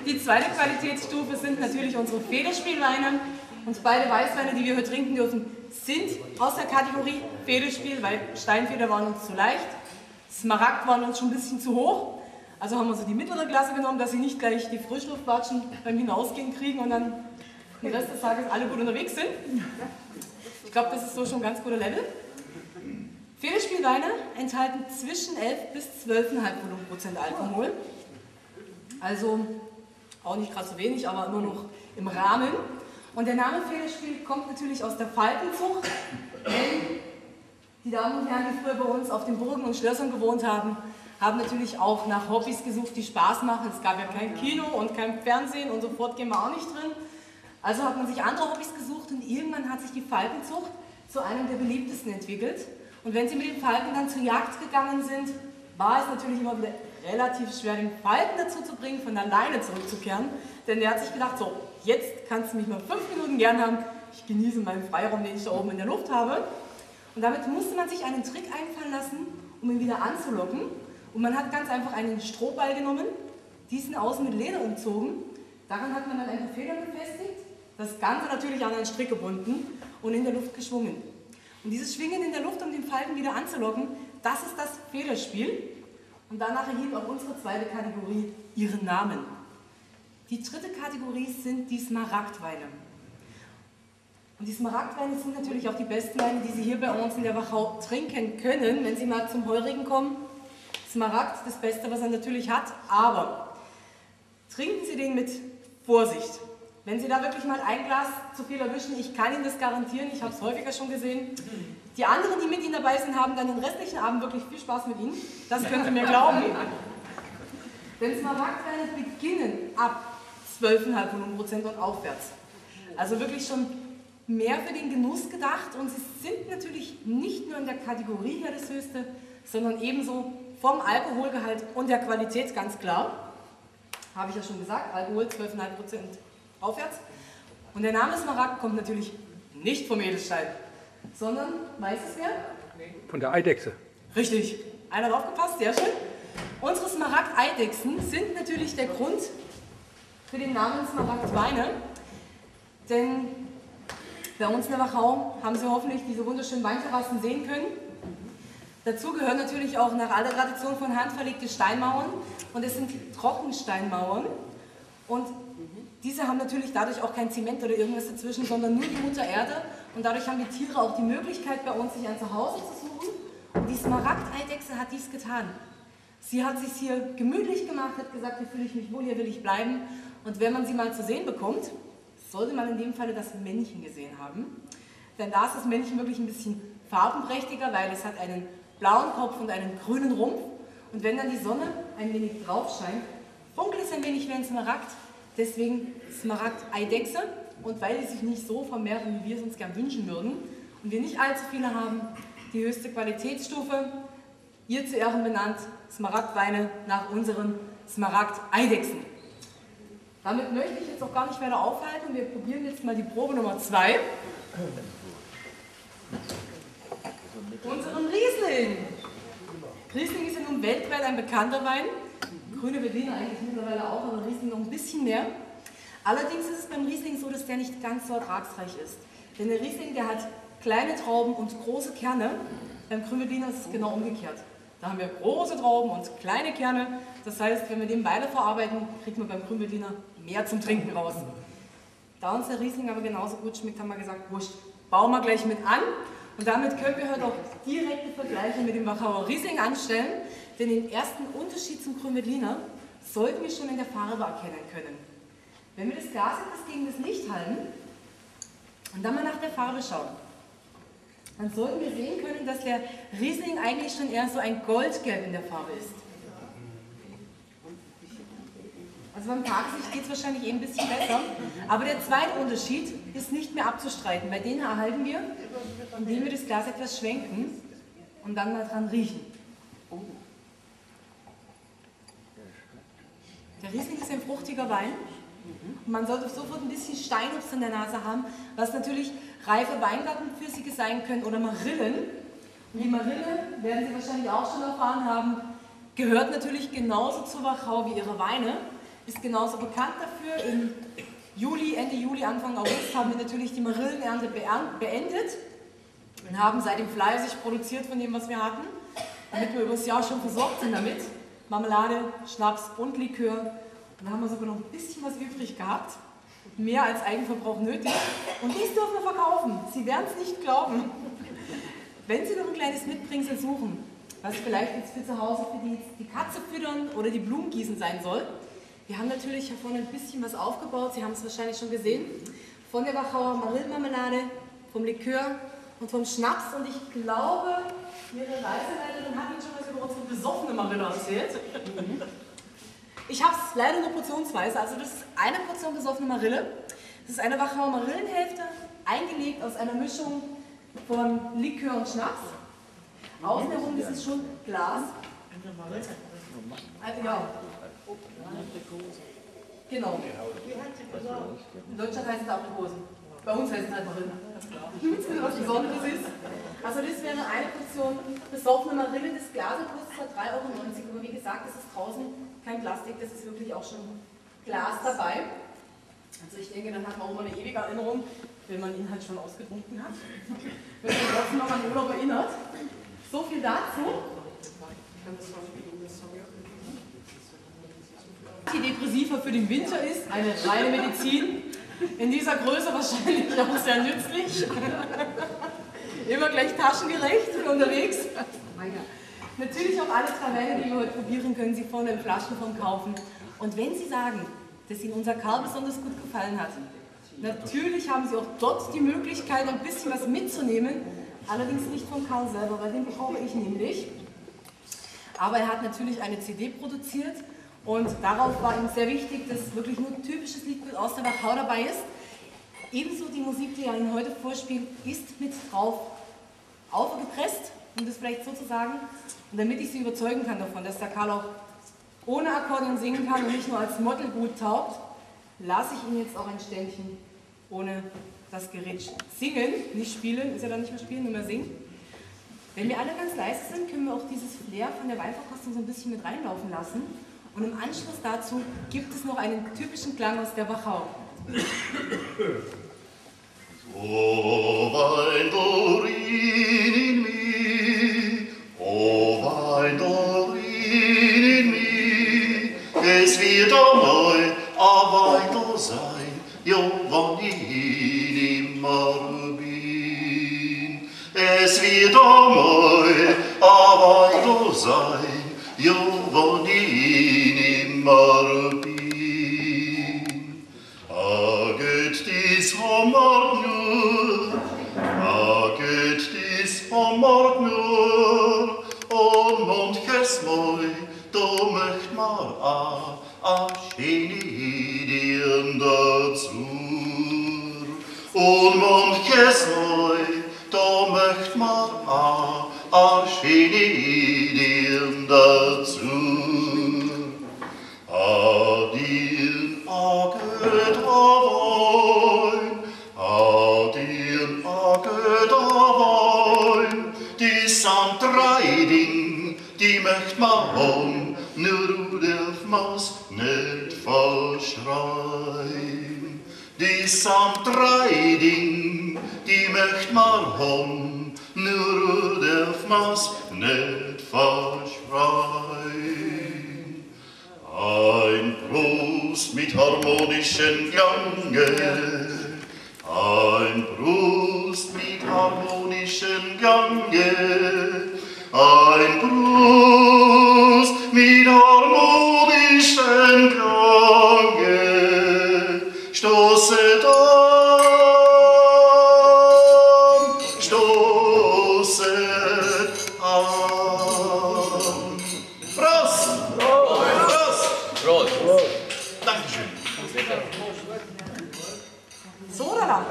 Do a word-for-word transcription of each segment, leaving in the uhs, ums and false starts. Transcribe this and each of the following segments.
Die zweite Qualitätsstufe sind natürlich unsere Federspielweine. Und beide Weißweine, die wir hier trinken dürfen, sind aus der Kategorie Federspiel, weil Steinfeder waren uns zu leicht, Smaragd waren uns schon ein bisschen zu hoch. Also haben wir so die mittlere Klasse genommen, dass sie nicht gleich die Frischluftwatschen beim Hinausgehen kriegen und dann den Rest des Tages alle gut unterwegs sind. Ich glaube, das ist so schon ein ganz guter Level. Federspielweine enthalten zwischen elf bis zwölf Komma fünf Volumenprozent Alkohol. Also auch nicht gerade so wenig, aber immer noch im Rahmen. Und der Name Federspiel kommt natürlich aus der Falkenzucht, denn die Damen und Herren, die früher bei uns auf den Burgen und Schlössern gewohnt haben, haben natürlich auch nach Hobbys gesucht, die Spaß machen. Es gab ja kein Kino und kein Fernsehen und sofort gehen wir auch nicht drin. Also hat man sich andere Hobbys gesucht und irgendwann hat sich die Falkenzucht zu einem der beliebtesten entwickelt. Und wenn sie mit den Falken dann zur Jagd gegangen sind, war es natürlich immer wieder relativ schwer, den Falken dazu zu bringen, von alleine zurückzukehren. Denn der hat sich gedacht, so, jetzt kannst du mich mal fünf Minuten gern haben, ich genieße meinen Freiraum, den ich da oben in der Luft habe. Und damit musste man sich einen Trick einfallen lassen, um ihn wieder anzulocken. Und man hat ganz einfach einen Strohball genommen, diesen außen mit Leder umzogen. Daran hat man dann ein paar Federn befestigt, das Ganze natürlich an einen Strick gebunden und in der Luft geschwungen. Und dieses Schwingen in der Luft, um den Falken wieder anzulocken, das ist das Federspiel. Und danach erhielt auch unsere zweite Kategorie ihren Namen. Die dritte Kategorie sind die Smaragdweine. Und die Smaragdweine sind natürlich auch die besten Weine, die Sie hier bei uns in der Wachau trinken können, wenn Sie mal zum Heurigen kommen. Smaragd, das Beste, was er natürlich hat, aber trinken Sie den mit Vorsicht. Wenn Sie da wirklich mal ein Glas zu viel erwischen, ich kann Ihnen das garantieren, ich habe es häufiger schon gesehen. Die anderen, die mit Ihnen dabei sind, haben dann den restlichen Abend wirklich viel Spaß mit Ihnen. Das können Sie mir glauben. Denn Smaragdweine beginnen ab zwölf Komma fünf Volumenprozent und aufwärts. Also wirklich schon mehr für den Genuss gedacht und sie sind natürlich nicht nur in der Kategorie her das Höchste, sondern ebenso vom Alkoholgehalt und der Qualität ganz klar. Habe ich ja schon gesagt, Alkohol zwölf Komma fünf Prozent aufwärts. Und der Name Smaragd kommt natürlich nicht vom Edelstein, sondern, weiß es wer? Von der Eidechse. Richtig, einer hat aufgepasst, sehr schön. Unsere Smaragd-Eidechsen sind natürlich der Grund für den Namen Smaragdweine, denn bei uns in der Wachau haben Sie hoffentlich diese wunderschönen Weinterrassen sehen können. Dazu gehören natürlich auch nach alter Tradition von Hand verlegte Steinmauern und es sind Trockensteinmauern und diese haben natürlich dadurch auch kein Zement oder irgendwas dazwischen, sondern nur die Mutter Erde und dadurch haben die Tiere auch die Möglichkeit bei uns sich ein Zuhause zu suchen und die Smaragdeidechse hat dies getan. Sie hat sich hier gemütlich gemacht, hat gesagt, hier fühle ich mich wohl, hier will ich bleiben und wenn man sie mal zu sehen bekommt, sollte man in dem Falle das Männchen gesehen haben, denn da ist das Männchen wirklich ein bisschen farbenprächtiger, weil es hat einen blauen Kopf und einen grünen Rumpf und wenn dann die Sonne ein wenig drauf scheint, funkelt es ein wenig wie ein Smaragd, deswegen Smaragdeidechse und weil sie sich nicht so vermehren, wie wir es uns gern wünschen würden und wir nicht allzu viele haben, die höchste Qualitätsstufe, ihr zu Ehren benannt, Smaragdweine nach unseren Smaragdeidechsen. Damit möchte ich jetzt auch gar nicht weiter aufhalten. Wir probieren jetzt mal die Probe Nummer zwei. Unseren Riesling. Riesling ist ja nun weltweit ein bekannter Wein. Grüne Veltliner eigentlich mittlerweile auch, aber Riesling noch ein bisschen mehr. Allerdings ist es beim Riesling so, dass der nicht ganz so ertragsreich ist. Denn der Riesling, der hat kleine Trauben und große Kerne. Beim Grüne Veltliner ist es genau umgekehrt. Da haben wir große Trauben und kleine Kerne. Das heißt, wenn wir den weiter verarbeiten, kriegt man beim Grüne Veltliner mehr zum Trinken raus. Da uns der Riesling aber genauso gut schmeckt, haben wir gesagt, wurscht, bauen wir gleich mit an. Und damit können wir heute auch direkte Vergleiche mit dem Wachauer Riesling anstellen. Denn den ersten Unterschied zum Grüne Veltliner sollten wir schon in der Farbe erkennen können. Wenn wir das Glas etwas gegen das Licht halten und dann mal nach der Farbe schauen, dann sollten wir sehen können, dass der Riesling eigentlich schon eher so ein Goldgelb in der Farbe ist. Also beim Tageslicht geht es wahrscheinlich eben ein bisschen besser. Aber der zweite Unterschied ist nicht mehr abzustreiten. Bei denen erhalten wir, indem wir das Glas etwas schwenken und dann mal dran riechen. Der Riesling ist ein fruchtiger Wein. Und man sollte sofort ein bisschen Steinobst in der Nase haben, was natürlich reife Weingartenpfirsiche sein können oder Marillen. Und die Marille, werden Sie wahrscheinlich auch schon erfahren haben, gehört natürlich genauso zur Wachau wie ihre Weine. ist genauso bekannt dafür. Im Juli, Ende Juli, Anfang August haben wir natürlich die Marillenernte beendet und haben seitdem fleißig produziert von dem, was wir hatten, damit wir über das Jahr schon versorgt sind damit. Marmelade, Schnaps und Likör. Und da haben wir sogar noch ein bisschen was übrig gehabt. Mehr als Eigenverbrauch nötig. Und dies dürfen wir verkaufen. Sie werden es nicht glauben. Wenn Sie noch ein kleines Mitbringsel suchen, was vielleicht jetzt für zu Hause für die, die Katze füttern oder die Blumen gießen sein soll. Wir haben natürlich hier vorne ein bisschen was aufgebaut. Sie haben es wahrscheinlich schon gesehen. Von der Wachauer Marillenmarmelade, vom Likör und vom Schnaps. Und ich glaube, Ihre Reiseleiterin hat Ihnen schon was über unsere besoffene Marille erzählt. Ich habe es leider nur portionsweise. Also das ist eine Portion besoffene Marille. Das ist eine Wachauer Marillenhälfte, eingelegt aus einer Mischung von Likör und Schnaps. Außen herum ist es schon Glas. Also, ja. Genau. In Deutschland heißt es Aprikosen. Bei uns heißt es halt Marille. Was Besonderes ist. Also das wäre eine Portion besoffene Marille. Das Glas kostet zwar drei Euro neunzig, aber wie gesagt, das ist draußen kein Plastik, das ist wirklich auch schon Glas dabei. Also ich denke, dann hat man auch mal eine ewige Erinnerung, wenn man ihn halt schon ausgetrunken hat. Wenn man trotzdem noch an Urlaub erinnert. So viel dazu. Antidepressiva für den Winter ist, eine reine Medizin. In dieser Größe wahrscheinlich auch sehr nützlich. Immer gleich taschengerecht für unterwegs. Natürlich auch alle drei Weine, die wir heute probieren, können Sie vorne in Flaschenform kaufen. Und wenn Sie sagen, dass Ihnen unser Karl besonders gut gefallen hat, natürlich haben Sie auch dort die Möglichkeit, ein bisschen was mitzunehmen. Allerdings nicht von Karl selber, weil den brauche ich nämlich. Aber er hat natürlich eine C D produziert und darauf war ihm sehr wichtig, dass wirklich nur ein typisches Liedgut aus der Wachau dabei ist. Ebenso die Musik, die er Ihnen heute vorspielt, ist mit drauf aufgepresst, um das vielleicht so zu sagen. Und damit ich Sie überzeugen kann davon, dass der Karl auch ohne Akkordeon singen kann und nicht nur als Model gut taugt, lasse ich Ihnen jetzt auch ein Ständchen ohne das Gerät singen, nicht spielen, ist ja dann nicht mehr spielen, nur mehr singen. Wenn wir alle ganz leise sind, können wir auch dieses Flair von der Weinverkostung so ein bisschen mit reinlaufen lassen. Und im Anschluss dazu gibt es noch einen typischen Klang aus der Wachau. O Wein, Dorin in mir, o Wein, Dorin in mir, es wird einmal ein Wein sein, jo, wann ich nimmer bin. Es wird einmal ein Wein sein, jo, wann ich nimmer bin. Aget dies Sommer nur, aget dies Sommer nur, und manches Mal, da möcht man a, a schöne Ideen dazu. Und manches Mal, da möcht man a, a schöne Ideen dazu. Adien aget avein, adien aget avein, die sind drei Ding, die möcht man haben, nur du darf man's nicht verschreien. Die sind drei Ding, die möcht man haben, nur du darf man's nicht verschreien. Ein Brust mit harmonischen Gange, ein Brust mit harmonischen Gange, ein Brust mit harmonischen Gange, stoßet an, stoßet an. Prost! Prost! Dankeschön. So oder da?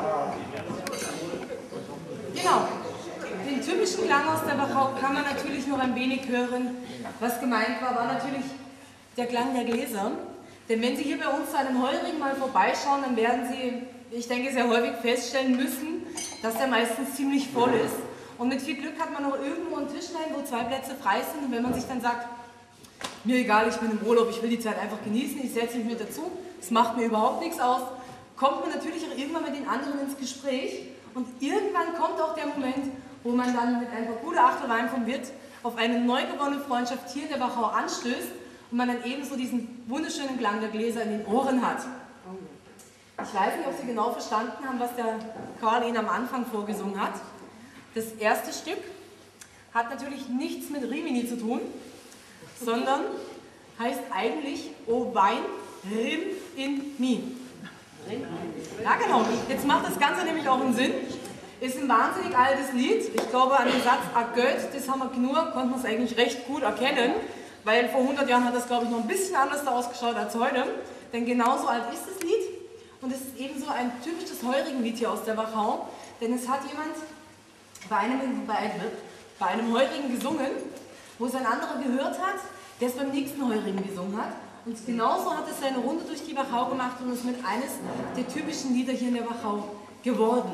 Genau. Den typischen Klang aus der Wachau kann man natürlich noch ein wenig hören. Was gemeint war, war natürlich der Klang der Gläser. Denn wenn Sie hier bei uns zu einem Heurigen mal vorbeischauen, dann werden Sie, ich denke, sehr häufig feststellen müssen, dass der meistens ziemlich voll ist. Und mit viel Glück hat man noch irgendwo ein Tischlein, wo zwei Plätze frei sind. Und wenn man sich dann sagt, mir egal, ich bin im Urlaub, ich will die Zeit einfach genießen, ich setze mich mit dazu, es macht mir überhaupt nichts aus, kommt man natürlich auch irgendwann mit den anderen ins Gespräch und irgendwann kommt auch der Moment, wo man dann mit ein paar gute Achtel Wein vom Wirt auf eine neu gewonnene Freundschaft hier in der Wachau anstößt und man dann ebenso diesen wunderschönen Klang der Gläser in den Ohren hat. Ich weiß nicht, ob Sie genau verstanden haben, was der Karl Ihnen am Anfang vorgesungen hat. Das erste Stück hat natürlich nichts mit Rimini zu tun, sondern heißt eigentlich O Wein, Rim in mi. Ja genau, jetzt macht das Ganze nämlich auch einen Sinn. Ist ein wahnsinnig altes Lied. Ich glaube, an den Satz "A Göt, das haben wir nur", konnte man es eigentlich recht gut erkennen, weil vor hundert Jahren hat das, glaube ich, noch ein bisschen anders ausgeschaut als heute. Denn genauso alt ist das Lied und es ist ebenso ein typisches Heurigenlied hier aus der Wachau. Denn es hat jemand bei einem, bei einem, bei einem Heurigen gesungen, wo es ein anderer gehört hat, der es beim nächsten Heurigen gesungen hat. Und genauso hat es seine Runde durch die Wachau gemacht und ist mit eines der typischen Lieder hier in der Wachau geworden.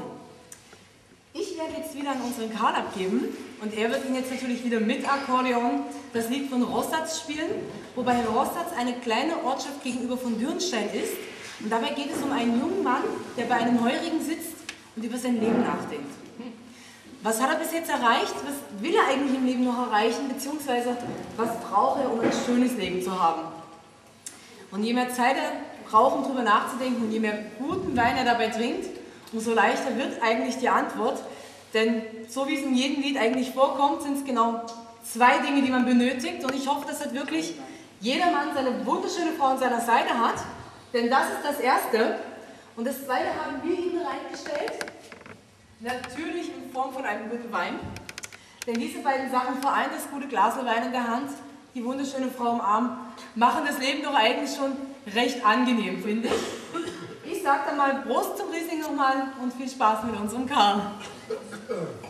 Ich werde jetzt wieder an unseren Karl abgeben und er wird Ihnen jetzt natürlich wieder mit Akkordeon das Lied von Rossatz spielen, wobei Rossatz eine kleine Ortschaft gegenüber von Dürnstein ist. Und dabei geht es um einen jungen Mann, der bei einem Heurigen sitzt und über sein Leben nachdenkt. Was hat er bis jetzt erreicht? Was will er eigentlich im Leben noch erreichen? Beziehungsweise was braucht er, um ein schönes Leben zu haben? Und je mehr Zeit er braucht, um darüber nachzudenken und je mehr guten Wein er dabei trinkt, umso leichter wird eigentlich die Antwort. Denn so wie es in jedem Lied eigentlich vorkommt, sind es genau zwei Dinge, die man benötigt. Und ich hoffe, dass halt wirklich jeder Mann seine wunderschöne Frau an seiner Seite hat. Denn das ist das Erste. Und das Zweite haben wir Ihnen reingestellt. Natürlich in Form von einem guten Wein. Denn diese beiden Sachen vereint das gute Glas Wein in der Hand, die wunderschöne Frau im Arm, machen das Leben doch eigentlich schon recht angenehm, finde ich. Ich sage dann mal Prost zum Riesling nochmal und viel Spaß mit unserem Karl.